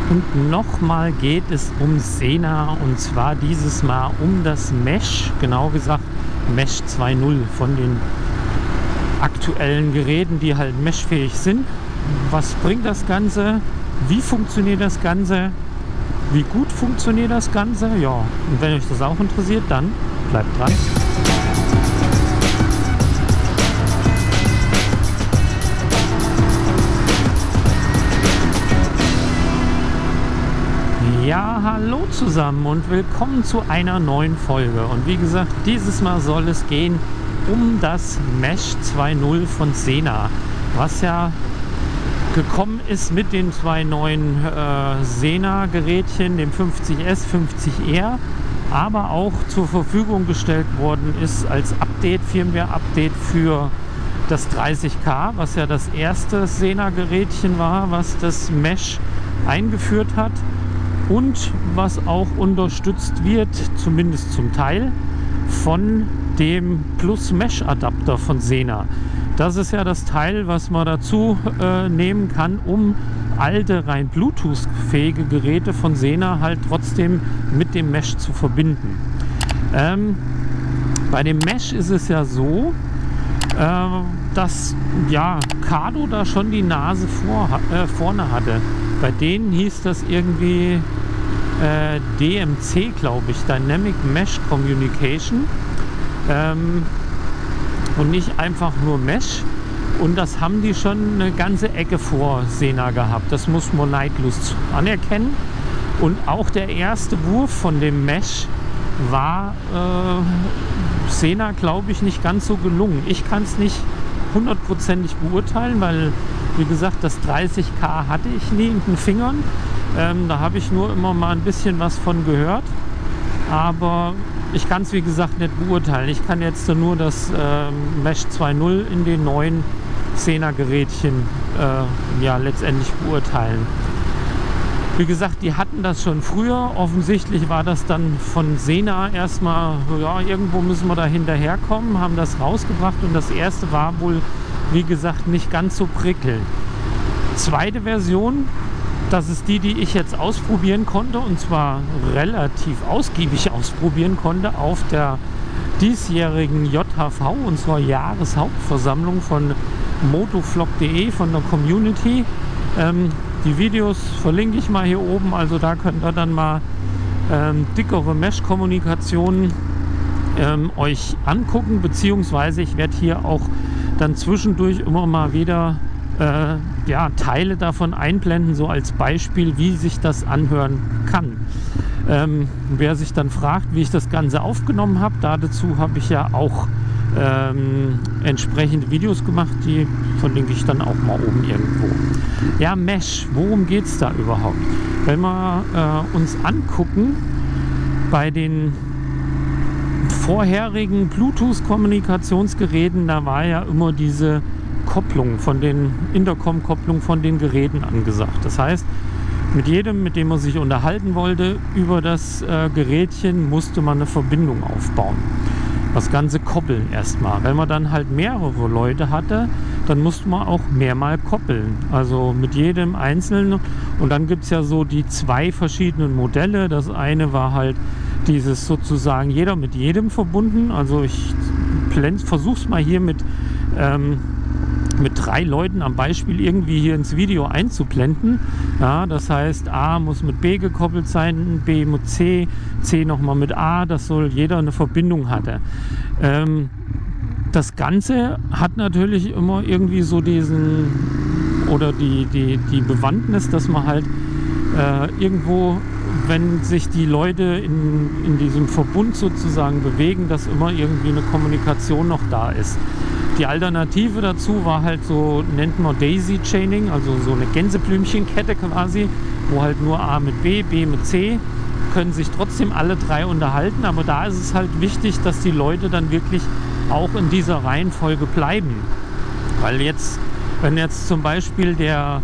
Und nochmal geht es um Sena, und zwar dieses Mal um das Mesh, genau gesagt Mesh 2.0 von den aktuellen Geräten, die halt meshfähig sind. Was bringt das Ganze? Wie funktioniert das Ganze? Wie gut funktioniert das Ganze? Ja, und wenn euch das auch interessiert, dann bleibt dran. Ja, hallo zusammen und willkommen zu einer neuen Folge. Und wie gesagt, dieses Mal soll es gehen um das Mesh 2.0 von Sena, was ja gekommen ist mit den zwei neuen Sena-Gerätchen, dem 50S, 50R, aber auch zur Verfügung gestellt worden ist als Update, Firmware-Update für das 30K, was ja das erste Sena-Gerätchen war, was das Mesh eingeführt hat. Und was auch unterstützt wird, zumindest zum Teil, von dem Plus-Mesh-Adapter von Sena. Das ist ja das Teil, was man dazu nehmen kann, um alte, rein Bluetooth-fähige Geräte von Sena halt trotzdem mit dem Mesh zu verbinden. Bei dem Mesh ist es ja so, dass ja, Cardo da schon die Nase vorne hatte. Bei denen hieß das irgendwie DMC, glaube ich, Dynamic Mesh Communication, und nicht einfach nur Mesh. Und das haben die schon eine ganze Ecke vor Sena gehabt. Das muss man neidlos anerkennen. Und auch der erste Wurf von dem Mesh war Sena, glaube ich, nicht ganz so gelungen. Ich kann es nicht hundertprozentig beurteilen, weil, wie gesagt, das 30K hatte ich nie in den Fingern. Da habe ich nur immer mal ein bisschen was von gehört. Aber ich kann es, wie gesagt, nicht beurteilen. Ich kann jetzt nur das Mesh 2.0 in den neuen Sena-Gerätchen ja, letztendlich beurteilen. Wie gesagt, die hatten das schon früher. Offensichtlich war das dann von Sena erstmal, ja, irgendwo müssen wir da hinterherkommen, haben das rausgebracht und das erste war wohl, wie gesagt, nicht ganz so prickelnd. Zweite Version, das ist die, die ich jetzt ausprobieren konnte, und zwar relativ ausgiebig ausprobieren konnte auf der diesjährigen JHV, unserer Jahreshauptversammlung von motovlog.de, von der Community. Die Videos verlinke ich mal hier oben, also da könnt ihr dann mal dickere Mesh-Kommunikationen euch angucken, beziehungsweise ich werde hier auch dann zwischendurch immer mal wieder ja, Teile davon einblenden, so als Beispiel, wie sich das anhören kann. Wer sich dann fragt, wie ich das Ganze aufgenommen habe, dazu habe ich ja auch entsprechende Videos gemacht, die verlinke ich dann auch mal oben irgendwo. Ja, Mesh, worum geht es da überhaupt? Wenn wir uns angucken, bei den vorherigen Bluetooth-Kommunikationsgeräten, da war ja immer diese Kopplung von den Intercom-Kopplung von den Geräten angesagt. Das heißt, mit jedem, mit dem man sich unterhalten wollte, über das Gerätchen musste man eine Verbindung aufbauen. Das Ganze koppeln erstmal. Wenn man dann halt mehrere Leute hatte, dann musste man auch mehrmal koppeln. Also mit jedem Einzelnen. Und dann gibt es ja so die zwei verschiedenen Modelle. Das eine war halt dieses sozusagen jeder mit jedem verbunden. Also ich versuche es mal hier mit 3 Leuten am Beispiel irgendwie hier ins Video einzublenden. Ja, das heißt, A muss mit B gekoppelt sein, B mit C, C nochmal mit A, dass so jeder eine Verbindung hatte. Das Ganze hat natürlich immer irgendwie so diesen, oder die Bewandtnis, dass man halt irgendwo, wenn sich die Leute in diesem Verbund sozusagen bewegen, dass immer irgendwie eine Kommunikation noch da ist. Die Alternative dazu war halt so, nennt man Daisy Chaining, also so eine Gänseblümchenkette quasi, wo halt nur A mit B, B mit C, können sich trotzdem alle 3 unterhalten, aber da ist es halt wichtig, dass die Leute dann wirklich auch in dieser Reihenfolge bleiben. Weil jetzt, wenn jetzt zum Beispiel der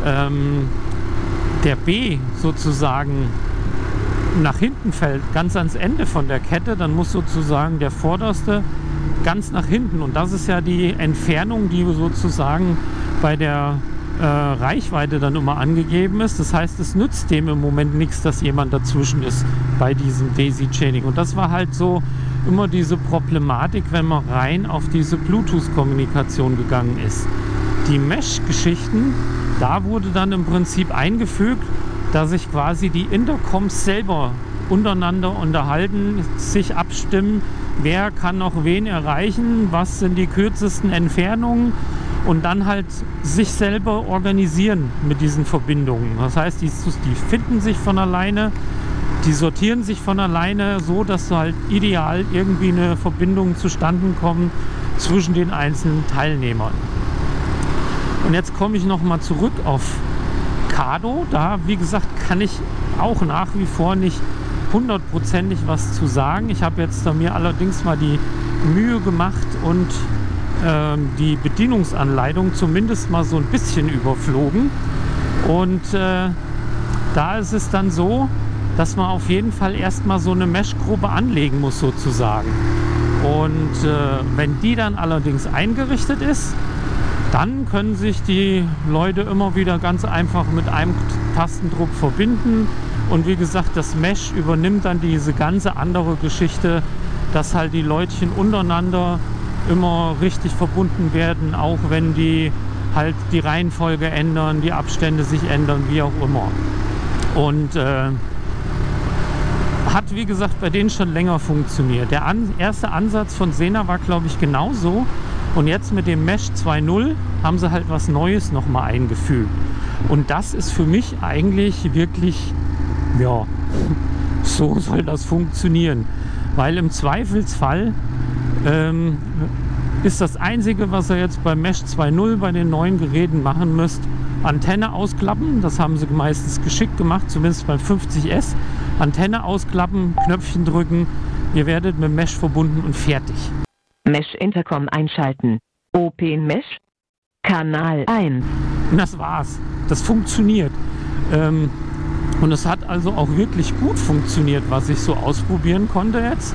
B sozusagen nach hinten fällt, ganz ans Ende von der Kette, dann muss sozusagen der Vorderste ganz nach hinten. Und das ist ja die Entfernung, die sozusagen bei der Reichweite dann immer angegeben ist. Das heißt, es nützt dem im Moment nichts, dass jemand dazwischen ist bei diesem Daisy-Chaining. Und das war halt so immer diese Problematik, wenn man rein auf diese Bluetooth-Kommunikation gegangen ist. Die Mesh-Geschichten, da wurde dann im Prinzip eingefügt, dass sich quasi die Intercoms selber untereinander unterhalten, sich abstimmen, wer kann noch wen erreichen, was sind die kürzesten Entfernungen und dann halt sich selber organisieren mit diesen Verbindungen. Das heißt, die finden sich von alleine, die sortieren sich von alleine so, dass halt ideal irgendwie eine Verbindung zustande kommt zwischen den einzelnen Teilnehmern. Und jetzt komme ich nochmal zurück auf Kado. Da, wie gesagt, kann ich auch nach wie vor nicht hundertprozentig was zu sagen. Ich habe jetzt da mir allerdings mal die Mühe gemacht und die Bedienungsanleitung zumindest mal so ein bisschen überflogen. Und da ist es dann so, dass man auf jeden Fall erstmal so eine Mesh-Gruppe anlegen muss sozusagen. Und wenn die dann allerdings eingerichtet ist, dann können sich die Leute immer wieder ganz einfach mit einem Tastendruck verbinden. Und wie gesagt, das Mesh übernimmt dann diese ganze andere Geschichte, dass halt die Leutchen untereinander immer richtig verbunden werden, auch wenn die halt die Reihenfolge ändern, die Abstände sich ändern, wie auch immer. Und hat, wie gesagt, bei denen schon länger funktioniert. Der erste Ansatz von Sena war, glaube ich, genauso. Und jetzt mit dem Mesh 2.0 haben sie halt was Neues nochmal eingefügt. Und das ist für mich eigentlich wirklich, ja, so soll das funktionieren. Weil im Zweifelsfall ist das Einzige, was ihr jetzt beim Mesh 2.0 bei den neuen Geräten machen müsst, Antenne ausklappen. Das haben sie meistens geschickt gemacht, zumindest beim 50S. Antenne ausklappen, Knöpfchen drücken, ihr werdet mit Mesh verbunden und fertig. Mesh Intercom einschalten. Open Mesh. Kanal 1. Und das war's. Das funktioniert. Und es hat also auch wirklich gut funktioniert, was ich so ausprobieren konnte jetzt.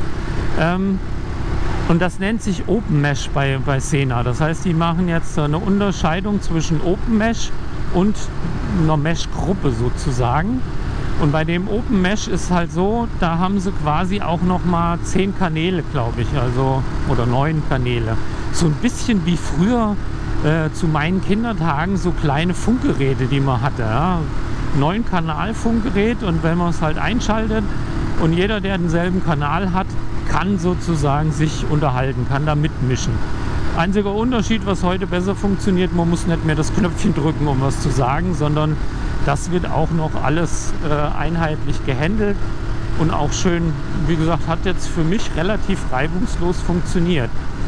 Und das nennt sich Open Mesh bei Sena. Das heißt, die machen jetzt eine Unterscheidung zwischen Open Mesh und einer Mesh-Gruppe sozusagen. Und bei dem Open Mesh ist halt so, da haben sie quasi auch noch mal 10 Kanäle, glaube ich, also oder 9 Kanäle. So ein bisschen wie früher zu meinen Kindertagen so kleine Funkgeräte, die man hatte. Ja. 9-Kanal-Funkgerät, und wenn man es halt einschaltet und jeder, der denselben Kanal hat, kann sozusagen sich unterhalten, kann da mitmischen. Einziger Unterschied, was heute besser funktioniert, man muss nicht mehr das Knöpfchen drücken, um was zu sagen, sondern das wird auch noch alles einheitlich gehandelt und auch schön, wie gesagt, hat jetzt für mich relativ reibungslos funktioniert.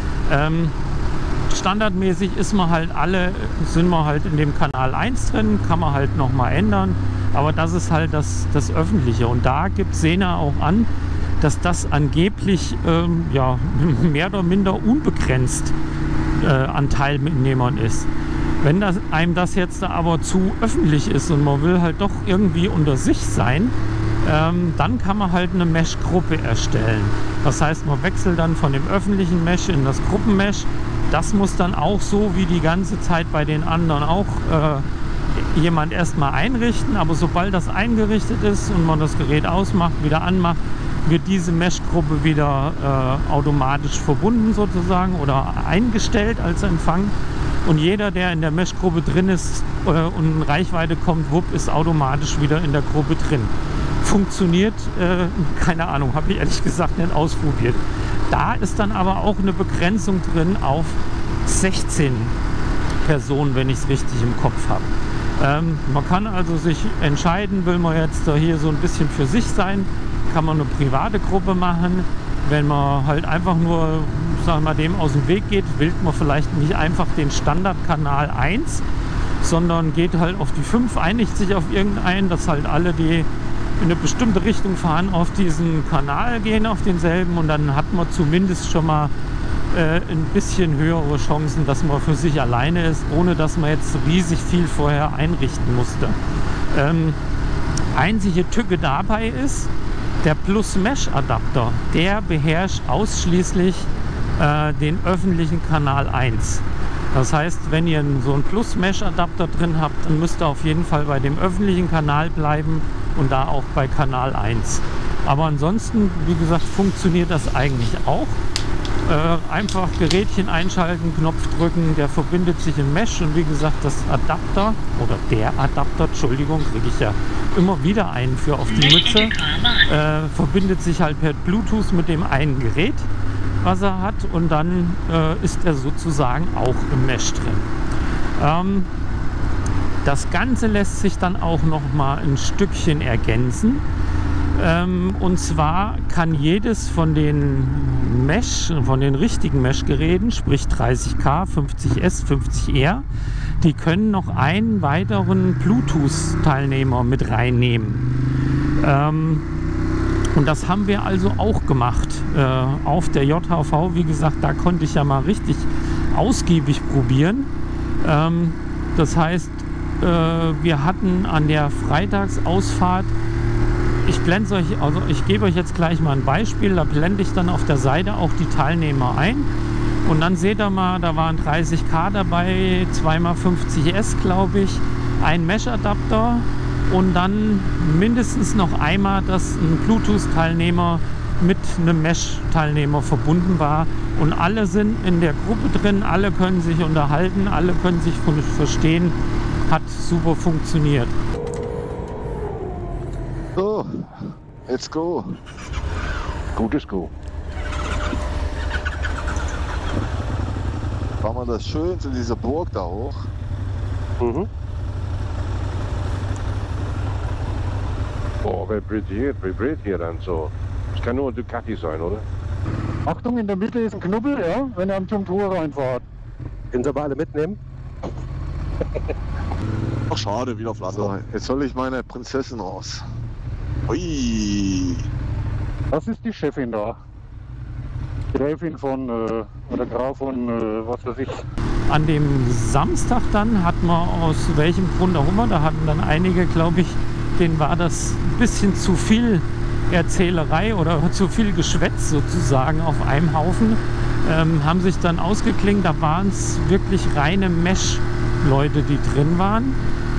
Standardmäßig sind wir halt in dem Kanal 1 drin, kann man halt nochmal ändern, aber das ist halt das Öffentliche, und da gibt Sena auch an, dass das angeblich ja, mehr oder minder unbegrenzt an Teilnehmern ist. Wenn einem das jetzt aber zu öffentlich ist und man will halt doch irgendwie unter sich sein, dann kann man halt eine Mesh-Gruppe erstellen. Das heißt, man wechselt dann von dem öffentlichen Mesh in das Gruppenmesh. Das muss dann auch so wie die ganze Zeit bei den anderen auch jemand erstmal einrichten. Aber sobald das eingerichtet ist und man das Gerät ausmacht, wieder anmacht, wird diese Mesh-Gruppe wieder automatisch verbunden sozusagen oder eingestellt als Empfang. Und jeder, der in der Mesh-Gruppe drin ist und in Reichweite kommt, wupp, ist automatisch wieder in der Gruppe drin. Funktioniert, keine Ahnung, habe ich ehrlich gesagt nicht ausprobiert. Da ist dann aber auch eine Begrenzung drin auf 16 Personen, wenn ich es richtig im Kopf habe. Man kann also sich entscheiden, will man jetzt hier so ein bisschen für sich sein, kann man eine private Gruppe machen. Wenn man halt einfach nur, sagen wir mal, dem aus dem Weg geht, wählt man vielleicht nicht einfach den Standardkanal 1, sondern geht halt auf die 5, einigt sich auf irgendeinen, dass halt alle, die in eine bestimmte Richtung fahren, auf diesen Kanal gehen, auf denselben, und dann hat man zumindest schon mal ein bisschen höhere Chancen, dass man für sich alleine ist, ohne dass man jetzt riesig viel vorher einrichten musste. Einzige Tücke dabei ist, der Plus-Mesh-Adapter, der beherrscht ausschließlich den öffentlichen Kanal 1. Das heißt, wenn ihr so einen Plus-Mesh-Adapter drin habt, dann müsst ihr auf jeden Fall bei dem öffentlichen Kanal bleiben und da auch bei Kanal 1. Aber ansonsten, wie gesagt, funktioniert das eigentlich auch. Einfach Gerätchen einschalten, Knopf drücken, der verbindet sich in Mesh und wie gesagt, das Adapter oder der Adapter, Entschuldigung, kriege ich ja immer wieder einen für auf die Mütze, verbindet sich halt per Bluetooth mit dem einen Gerät, was er hat, und dann ist er sozusagen auch im Mesh drin. Das Ganze lässt sich dann auch noch mal ein Stückchen ergänzen. Und zwar kann jedes von den richtigen Mesh-Geräten, sprich 30K, 50S, 50R, die können noch einen weiteren Bluetooth-Teilnehmer mit reinnehmen. Und das haben wir also auch gemacht auf der JHV. Wie gesagt, da konnte ich ja mal richtig ausgiebig probieren. Das heißt, wir hatten an der Freitagsausfahrt, ich gebe euch jetzt gleich mal ein Beispiel, da blende ich dann auf der Seite auch die Teilnehmer ein und dann seht ihr mal, da waren 30K dabei, 2x50S glaube ich, ein Mesh-Adapter und dann mindestens noch einmal, dass ein Bluetooth-Teilnehmer mit einem Mesh-Teilnehmer verbunden war und alle sind in der Gruppe drin, alle können sich unterhalten, alle können sich verstehen, hat super funktioniert. So, let's go. Gutes Go. Fahren wir das schön zu dieser Burg da hoch. Mhm. Oh, wer vibriert hier dann so? Das kann nur ein Ducati sein, oder? Achtung, in der Mitte ist ein Knubbel, ja, wenn ihr am Tor reinfahrt. Können Sie aber alle mitnehmen? Ach schade, wieder auf Land. So, jetzt soll ich meine Prinzessin raus. Ui. Das ist die Chefin da. Gräfin von, oder Graf von, was weiß ich. An dem Samstag dann hatten wir, aus welchem Grund auch immer, da hatten dann einige, glaube ich, denen war das ein bisschen zu viel Erzählerei oder zu viel Geschwätz sozusagen auf einem Haufen, haben sich dann ausgeklingt. Da waren es wirklich reine Mesh-Leute, die drin waren.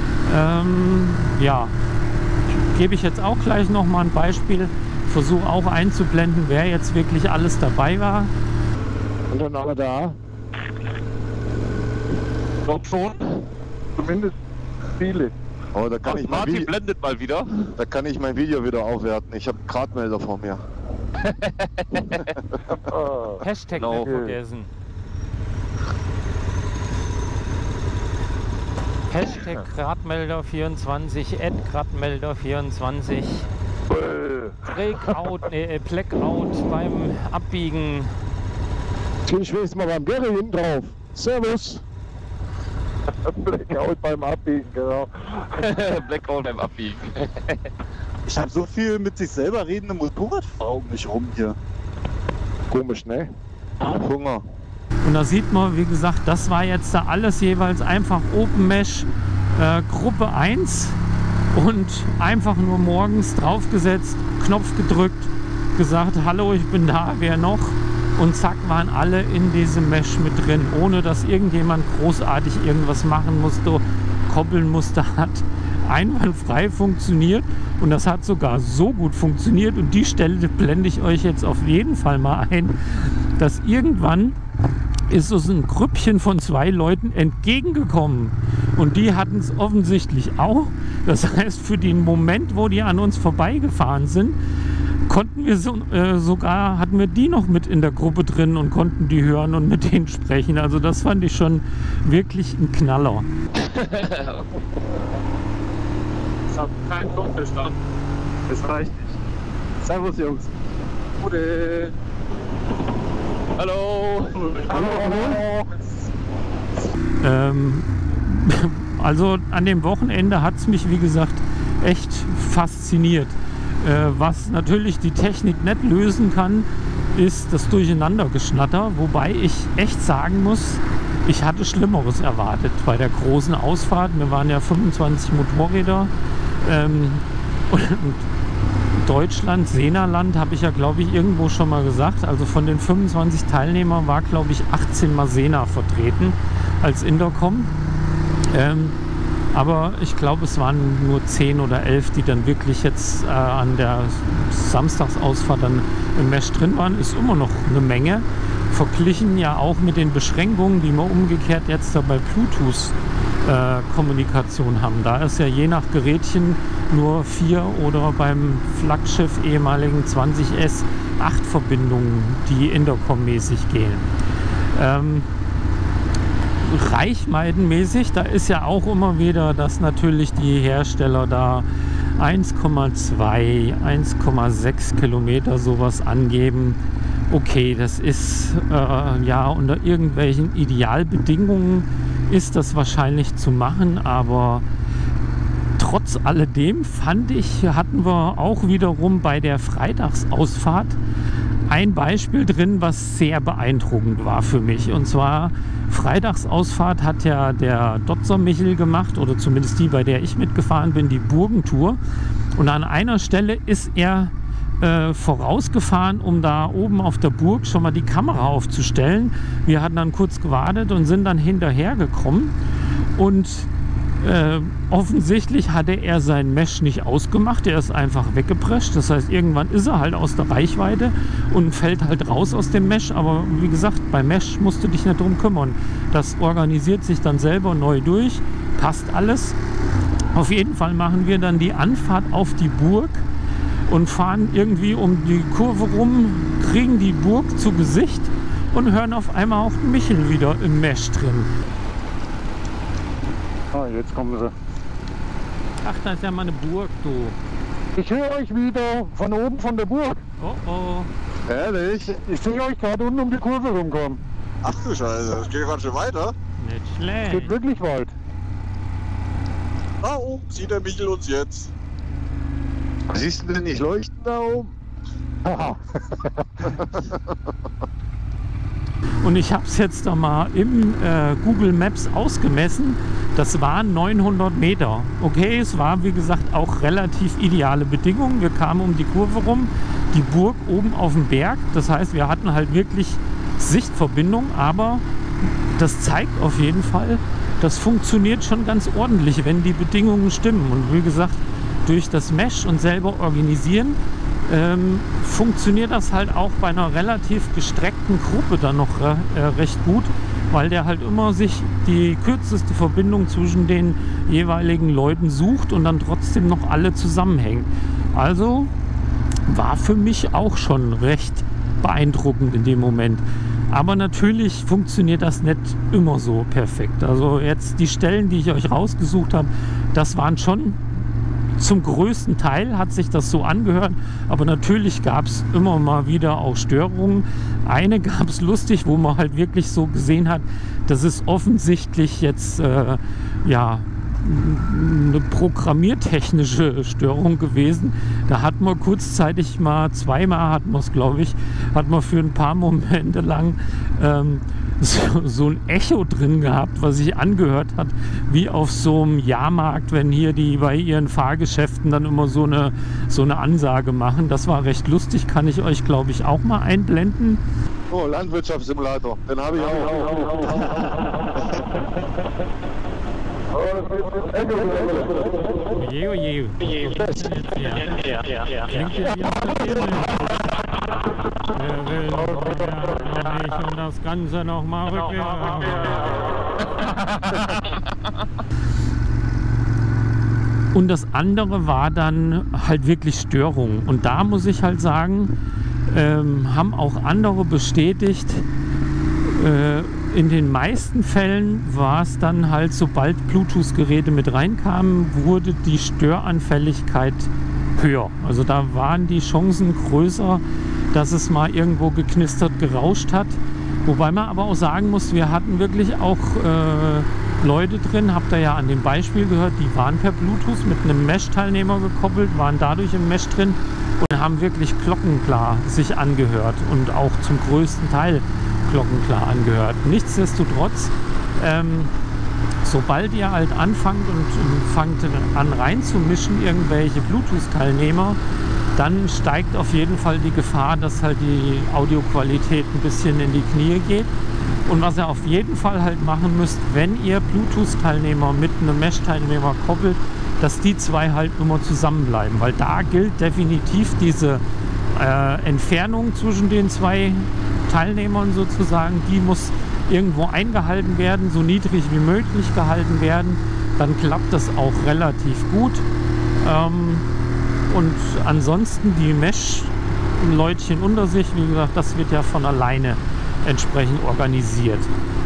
Ja, gebe ich jetzt auch gleich noch mal ein Beispiel. Versuche auch einzublenden, wer jetzt wirklich alles dabei war. Und dann aber da. Doch schon. Zumindest viele. Oh, da kann ich mein Martin blendet mal wieder. Da kann ich mein Video wieder aufwerten. Ich habe Gradmelder vor mir. Hashtag No. nicht vergessen. Hashtag Gradmelder24, @Gradmelder24. Blackout beim Abbiegen. Ich weiß mal beim Gary hinten drauf. Servus. Blackout beim Abbiegen, genau. Blackout beim Abbiegen. Ich habe so viel mit sich selber redende Motorradfahrer um mich rum hier. Komisch, ne? Hunger. Und da sieht man, wie gesagt, das war jetzt da alles jeweils einfach Open Mesh Gruppe 1 und einfach nur morgens draufgesetzt, Knopf gedrückt, gesagt, hallo, ich bin da, wer noch? Und zack, waren alle in diesem Mesh mit drin, ohne dass irgendjemand großartig irgendwas machen musste, koppeln musste, hat einwandfrei funktioniert und das hat sogar so gut funktioniert und die Stelle blende ich euch jetzt auf jeden Fall mal ein, dass irgendwann ist uns ein Grüppchen von 2 Leuten entgegengekommen und die hatten es offensichtlich auch. Das heißt, für den Moment, wo die an uns vorbeigefahren sind, konnten wir sogar, hatten wir die noch mit in der Gruppe drin und konnten die hören und mit denen sprechen. Also das fand ich schon wirklich ein Knaller. Ich hab keinen Flugbestand. Das reicht nicht. Servus, Jungs. Gute. Hallo! Hallo, hallo. Also an dem Wochenende hat es mich, wie gesagt, echt fasziniert. Was natürlich die Technik nicht lösen kann, ist das Durcheinandergeschnatter, wobei ich echt sagen muss, ich hatte Schlimmeres erwartet bei der großen Ausfahrt. Wir waren ja 25 Motorräder und Deutschland, Sena-Land, habe ich ja, glaube ich, irgendwo schon mal gesagt. Also von den 25 Teilnehmern war, glaube ich, 18 mal Sena vertreten als Intercom. Aber ich glaube, es waren nur 10 oder 11, die dann wirklich jetzt an der Samstagsausfahrt dann im Mesh drin waren. Ist immer noch eine Menge. Verglichen ja auch mit den Beschränkungen, die wir umgekehrt jetzt da bei Bluetooth-Kommunikation haben. Da ist ja je nach Gerätchen nur 4 oder beim Flaggschiff ehemaligen 20S 8 Verbindungen, die Intercom-mäßig gehen. Reichweitenmäßig, da ist ja auch immer wieder, dass natürlich die Hersteller da 1,2, 1,6 Kilometer sowas angeben. Okay, das ist ja unter irgendwelchen Idealbedingungen ist das wahrscheinlich zu machen, aber trotz alledem fand ich, hatten wir auch wiederum bei der Freitagsausfahrt ein Beispiel drin, was sehr beeindruckend war für mich. Und zwar Freitagsausfahrt hat ja der Dotzer Michel gemacht, oder zumindest die, bei der ich mitgefahren bin, die Burgentour. Und an einer Stelle ist er vorausgefahren, um da oben auf der Burg schon mal die Kamera aufzustellen. Wir hatten dann kurz gewartet und sind dann hinterher gekommen. Und offensichtlich hatte er sein Mesh nicht ausgemacht, er ist einfach weggeprescht. Das heißt, irgendwann ist er halt aus der Reichweite und fällt halt raus aus dem Mesh. Aber wie gesagt, bei Mesh musst du dich nicht drum kümmern. Das organisiert sich dann selber neu durch, passt alles. Auf jeden Fall machen wir dann die Anfahrt auf die Burg und fahren irgendwie um die Kurve rum, kriegen die Burg zu Gesicht und hören auf einmal auch Michel wieder im Mesh drin. Ah, jetzt kommen sie. Ach, da ist ja mal eine Burg, du. Ich höre euch wieder von oben von der Burg. Oh oh. Ehrlich? Ich sehe euch gerade unten um die Kurve rumkommen. Ach du Scheiße, das geht ganz schön weiter. Nicht Es schlecht. geht wirklich weit. Da oben sieht der Michel uns jetzt. Siehst du denn nicht leuchten da oben? Haha. Und ich habe es jetzt da mal im Google Maps ausgemessen. Das waren 900 Meter. Okay, es war wie gesagt auch relativ ideale Bedingungen. Wir kamen um die Kurve rum, die Burg oben auf dem Berg. Das heißt, wir hatten halt wirklich Sichtverbindung, aber das zeigt auf jeden Fall, das funktioniert schon ganz ordentlich, wenn die Bedingungen stimmen. Und wie gesagt, durch das Mesh und selber organisieren funktioniert das halt auch bei einer relativ gestreckten Gruppe dann noch recht gut, weil der halt immer sich die kürzeste Verbindung zwischen den jeweiligen Leuten sucht und dann trotzdem noch alle zusammenhängen. Also war für mich auch schon recht beeindruckend in dem Moment. Aber natürlich funktioniert das nicht immer so perfekt. Also jetzt die Stellen, die ich euch rausgesucht habe, das waren schon zum größten Teil, hat sich das so angehört. Aber natürlich gab es immer mal wieder auch Störungen. Eine gab es lustig, wo man halt wirklich so gesehen hat, das ist offensichtlich jetzt ja eine programmiertechnische Störung gewesen. Da hat man kurzzeitig mal, zweimal hat man es, glaube ich, hat man für ein paar Momente lang so ein Echo drin gehabt, was sich angehört hat, wie auf so einem Jahrmarkt, wenn hier die bei ihren Fahrgeschäften dann immer so eine Ansage machen. Das war recht lustig, kann ich euch, glaube ich, auch mal einblenden. Oh, Landwirtschaftssimulator, den habe ich auch. Oje, oje. Klingt jetzt wie auf der Filme. Wer will noch nicht und das Ganze noch mal rückwärts. Und das andere war dann halt wirklich Störung. Und da muss ich halt sagen, haben auch andere bestätigt, in den meisten Fällen war es dann halt, sobald Bluetooth-Geräte mit reinkamen, wurde die Störanfälligkeit höher. Also da waren die Chancen größer, dass es mal irgendwo geknistert, gerauscht hat. Wobei man aber auch sagen muss, wir hatten wirklich auch Leute drin, habt ihr ja an dem Beispiel gehört, die waren per Bluetooth mit einem Mesh-Teilnehmer gekoppelt, waren dadurch im Mesh drin und haben wirklich glockenklar sich angehört und auch zum größten Teil glockenklar angehört. Nichtsdestotrotz, sobald ihr halt anfangt und fangt an reinzumischen, irgendwelche Bluetooth-Teilnehmer, dann steigt auf jeden Fall die Gefahr, dass halt die Audioqualität ein bisschen in die Knie geht. Und was ihr auf jeden Fall halt machen müsst, wenn ihr Bluetooth-Teilnehmer mit einem Mesh-Teilnehmer koppelt, dass die zwei halt immer zusammenbleiben, weil da gilt definitiv diese Entfernung zwischen den zwei Teilnehmern sozusagen, die muss irgendwo eingehalten werden, so niedrig wie möglich gehalten werden, dann klappt das auch relativ gut. Und ansonsten die Mesh-Leutchen unter sich, wie gesagt, das wird ja von alleine entsprechend organisiert.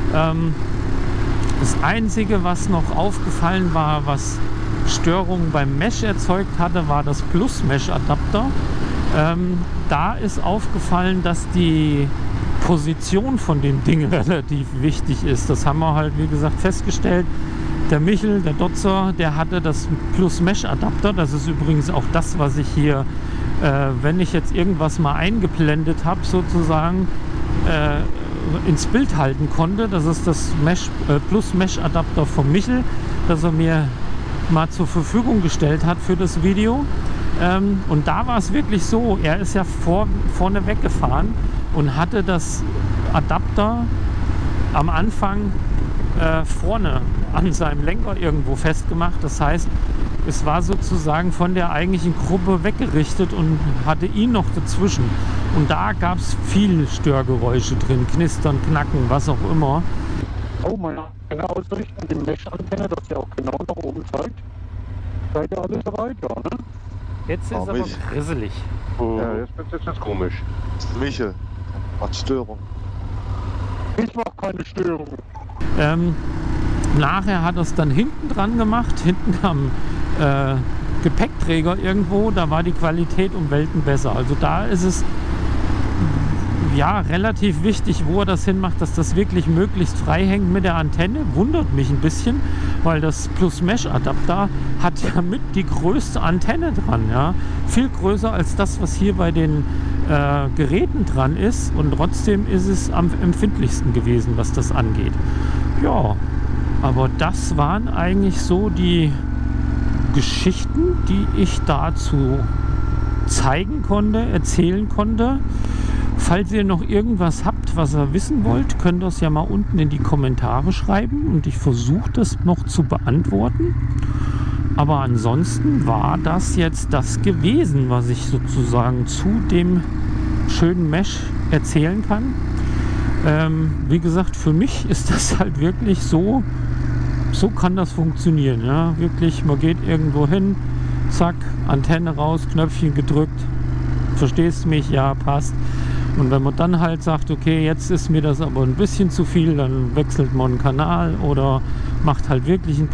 Das Einzige, was noch aufgefallen war, was Störungen beim Mesh erzeugt hatte, war das Plus-Mesh-Adapter. Da ist aufgefallen, dass die Position von dem Ding relativ wichtig ist. Das haben wir halt, wie gesagt, festgestellt. Der Michel, der Dotzer, der hatte das Plus-Mesh-Adapter. Das ist übrigens auch das, was ich hier, wenn ich jetzt irgendwas mal eingeblendet habe, sozusagen ins Bild halten konnte. Das ist das Plus-Mesh-Adapter von Michel, das er mir mal zur Verfügung gestellt hat für das Video. Und da war es wirklich so, er ist ja vorne weggefahren und hatte das Adapter am Anfang vorne an seinem Lenker irgendwo festgemacht. Das heißt, es war sozusagen von der eigentlichen Gruppe weggerichtet und hatte ihn noch dazwischen. Und da gab es viel Störgeräusche drin, knistern, knacken, was auch immer. Oh, meine Ausrichtung, die Mesh-Antenne, dass sie auch genau nach oben zeigt. Seid ihr alle bereit, ja, ne? Jetzt ist aber grisselig. Ja, jetzt ist komisch. Michel, was Störung? Ich mach keine Störung. Nachher hat er es dann hinten dran gemacht, hinten am Gepäckträger irgendwo, da war die Qualität um Welten besser. Also da ist es ja relativ wichtig, wo er das hinmacht, dass das wirklich möglichst frei hängt mit der Antenne. Wundert mich ein bisschen, weil das Plus-Mesh-Adapter hat ja mit die größte Antenne dran. Ja? Viel größer als das, was hier bei den Geräten dran ist, und trotzdem ist es am empfindlichsten gewesen, was das angeht. Ja, aber das waren eigentlich so die Geschichten, die ich dazu zeigen konnte, erzählen konnte. Falls ihr noch irgendwas habt, was ihr wissen wollt, könnt ihr es ja mal unten in die Kommentare schreiben und ich versuche das noch zu beantworten. Aber ansonsten war das jetzt das gewesen, was ich sozusagen zu dem schönen Mesh erzählen kann. Wie gesagt, für mich ist das halt wirklich so kann das funktionieren. Ja? Wirklich, man geht irgendwo hin, zack, Antenne raus, Knöpfchen gedrückt, verstehst du mich? Ja, passt. Und wenn man dann halt sagt, okay, jetzt ist mir das aber ein bisschen zu viel, dann wechselt man einen Kanal oder macht halt wirklich ein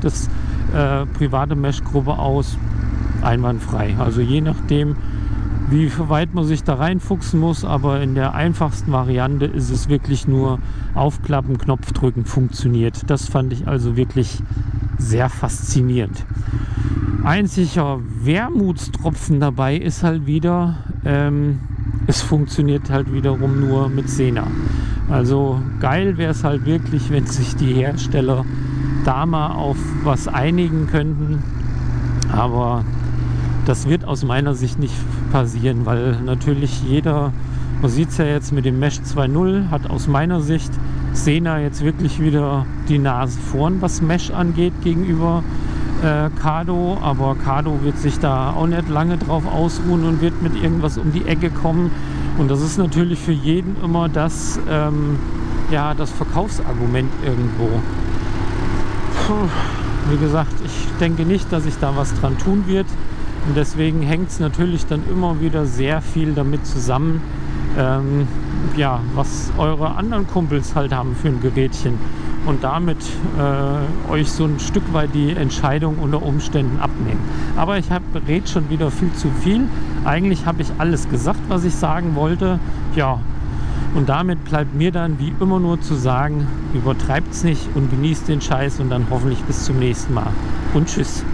private Mesh-Gruppe aus, einwandfrei. Also je nachdem, wie weit man sich da reinfuchsen muss, aber in der einfachsten Variante ist es wirklich nur aufklappen, Knopf drücken, funktioniert. Das fand ich also wirklich sehr faszinierend. Einziger Wermutstropfen dabei ist halt wieder, es funktioniert halt wiederum nur mit Sena. Also geil wäre es halt wirklich, wenn sich die Hersteller da mal auf was einigen könnten, aber das wird aus meiner Sicht nicht passieren, weil natürlich jeder, man sieht es ja jetzt mit dem Mesh 2.0, hat aus meiner Sicht Sena jetzt wirklich wieder die Nase vorn, was Mesh angeht, gegenüber Cardo, aber Cardo wird sich da auch nicht lange drauf ausruhen und wird mit irgendwas um die Ecke kommen, und das ist natürlich für jeden immer das, das Verkaufsargument irgendwo. Wie gesagt, ich denke nicht, dass sich da was dran tun wird, und deswegen hängt es natürlich dann immer wieder sehr viel damit zusammen, was eure anderen Kumpels halt haben für ein Gerätchen, und damit euch so ein Stück weit die Entscheidung unter Umständen abnehmen. Aber ich rede schon wieder viel zu viel. Eigentlich habe ich alles gesagt, was ich sagen wollte. Ja, und damit bleibt mir dann wie immer nur zu sagen, übertreibt's nicht und genießt den Scheiß, und dann hoffentlich bis zum nächsten Mal. Und tschüss.